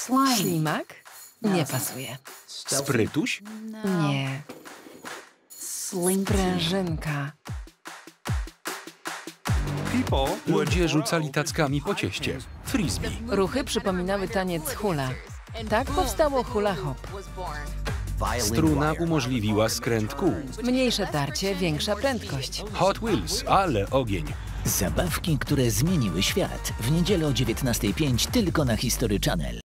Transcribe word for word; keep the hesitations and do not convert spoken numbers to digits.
Ślimak? Nie pasuje. Sprytuś? Nie. Sprężynka. Ludzie rzucali tackami po cieście. Frisbee. Ruchy przypominały taniec hula. Tak powstało hula hop. Struna umożliwiła skręt kół. Mniejsze tarcie, większa prędkość. Hot Wheels, ale ogień. Zabawki, które zmieniły świat. W niedzielę o dziewiętnastej pięć tylko na History Channel.